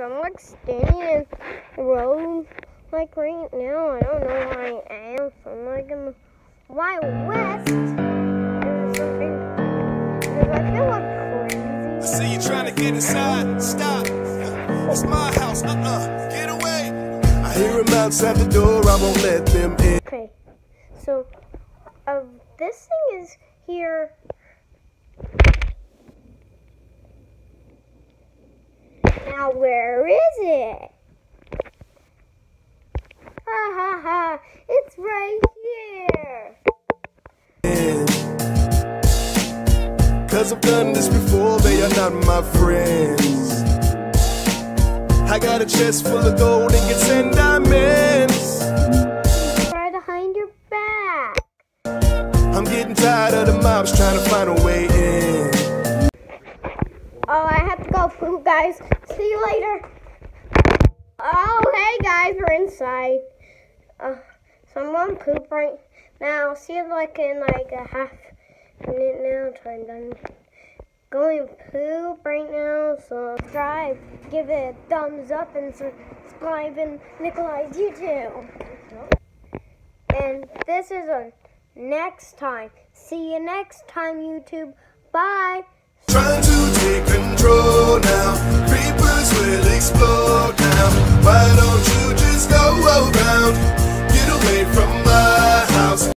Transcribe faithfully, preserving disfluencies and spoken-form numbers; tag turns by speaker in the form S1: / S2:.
S1: I'm like standing in the road, like right now. I don't know where I am. So I'm like in the Wild West or something. Because I feel like crazy.
S2: See you trying to get inside. Stop. It's my house. Uh-uh. Get away. I hear him outside the door. I won't let them in.
S1: Okay. So, uh, this thing is here. Now, where is it? Ha ha ha, it's right here.
S2: Cause I've done this before, they are not my friends. I got a chest full of gold ingots and diamonds.
S1: Try to hide your back.
S2: I'm getting tired of the mobs trying to find a way in.
S1: Oh, I have to go poop, guys. See you later. Oh, hey, guys, we're inside. Uh, so I'm on poop right now. See you like in like a half minute now. I'm done going poop right now. So subscribe, give it a thumbs up, and subscribe in Nikolai's YouTube. And this is a next time. See you next time, YouTube. Bye.
S2: Trying to take control now, creepers will explode.